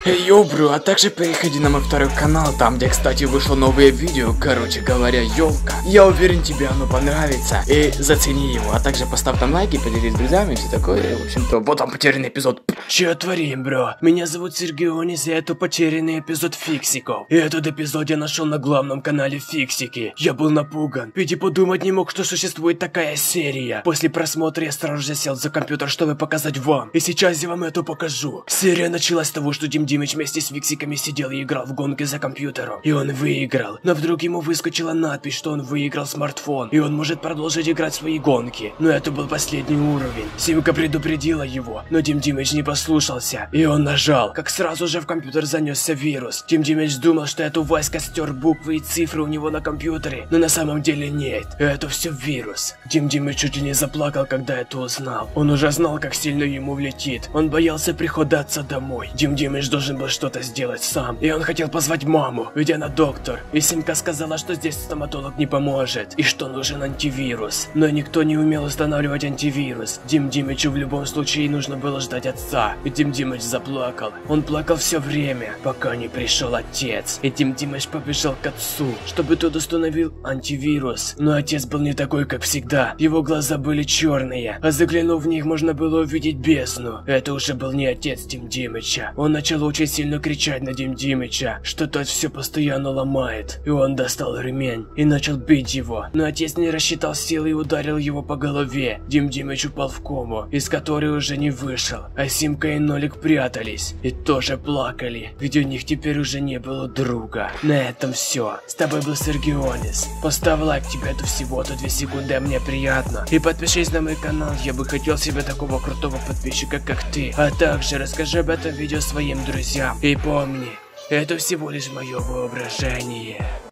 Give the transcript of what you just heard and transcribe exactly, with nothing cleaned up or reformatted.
Эй, йоу, бро, а также переходи на мой второй канал, там где, кстати, вышло новое видео, короче говоря, елка. Я уверен, тебе оно понравится, и зацени его, а также поставь там лайки, поделись с друзьями и все такое, и, в общем-то, вот там потерянный эпизод. Че творим, бро? Меня зовут Сергионис, и это потерянный эпизод Фиксиков. И этот эпизод я нашел на главном канале Фиксики. Я был напуган, ведь и подумать не мог, что существует такая серия. После просмотра я сразу же сел за компьютер, чтобы показать вам. И сейчас я вам это покажу. Серия началась с того, что Дим Димыч вместе с Фиксиками сидел и играл в гонки за компьютером. И он выиграл. Но вдруг ему выскочила надпись, что он выиграл смартфон. И он может продолжить играть в свои гонки. Но это был последний уровень. Симка предупредила его, но Дим Димыч не послушался. И он нажал. Как сразу же в компьютер занесся вирус. Дим Димыч думал, что это Васька стер буквы и цифры у него на компьютере. Но на самом деле нет. Это все вирус. Дим Димыч чуть ли не заплакал, когда это узнал. Он уже знал, как сильно ему влетит. Он боялся приходаться домой. Дим Димыч должен был что-то сделать сам. И он хотел позвать маму, ведь она доктор. И Симка сказала, что здесь стоматолог не поможет. И что нужен антивирус. Но никто не умел устанавливать антивирус. Дим Димычу в любом случае нужно было ждать отца. И Дим Димыч заплакал. Он плакал все время, пока не пришел отец. И Дим Димыч побежал к отцу, чтобы тот установил антивирус. Но отец был не такой, как всегда. Его глаза были черные, а заглянув в них, можно было увидеть бездну. Это уже был не отец Дим Димыча. Он начал очень сильно кричать на Дим Димыча, что тот все постоянно ломает. И он достал ремень и начал бить его. Но отец не рассчитал силы и ударил его по голове. Дим Димыч упал в кому, из которой уже не вышел. А Симка и Нолик прятались и тоже плакали, ведь у них теперь уже не было друга. На этом все. С тобой был Сергионис. Поставь лайк, тебе это всего-то две секунды, а мне приятно. И подпишись на мой канал, я бы хотел себе такого крутого подписчика, как ты. А также расскажи об этом видео своим друзьям. И помни, это всего лишь мое воображение.